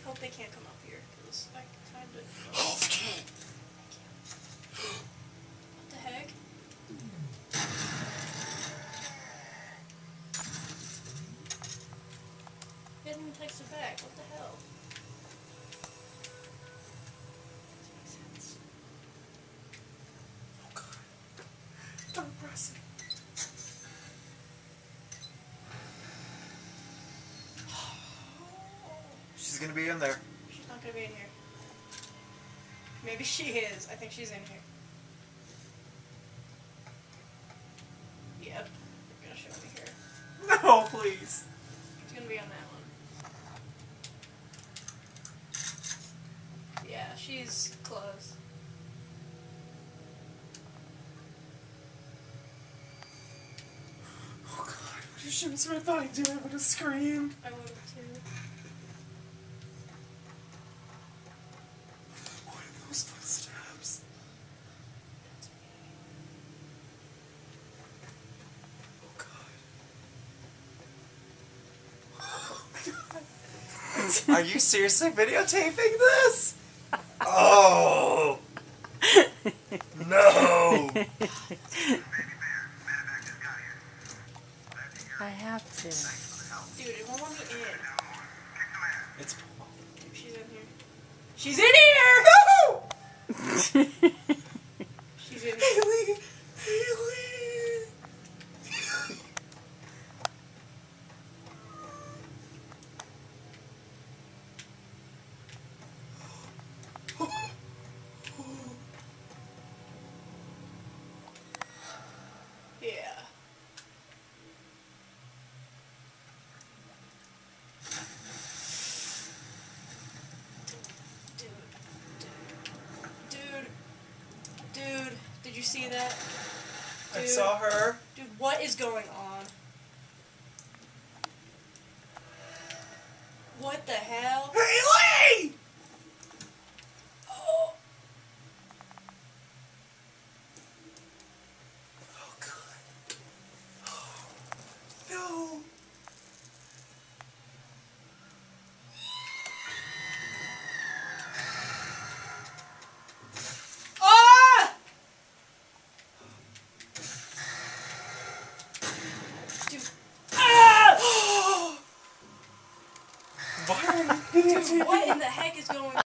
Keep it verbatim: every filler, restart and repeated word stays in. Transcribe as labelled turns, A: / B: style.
A: hope they can't come up here, because I kind of...
B: Oh, they can!
A: What the heck? He hasn't even texted back. What the hell? Doesn't make sense.
B: Oh god. Don't press it. She's gonna be in there.
A: She's not gonna be in here. Maybe she is. I think she's in here. Yep. They're gonna show me here.
B: No, please.
A: It's gonna be on that one. Yeah, she's close.
B: Oh god, when you shoot me, I thought I'd do it. I would have screamed.
A: I would have too.
B: What are those footsteps?
A: That's me.
B: Oh god. Are you seriously videotaping this? Oh! No!
C: I have to.
A: Dude, it won't let me in.
B: It's
A: Dude, she's in here. She's in here!
B: No!
A: She's in here.
B: Haley! Haley!
A: Yeah. Dude, dude, dude, dude, did you see that? Dude,
B: I saw her.
A: Dude, what is going on? What the hell?
B: Haley!
A: Oh,
B: Oh god. Oh, no.
A: ah! Dude, ah!
B: Why are you videotaping?
A: Dude, what in the heck is going on?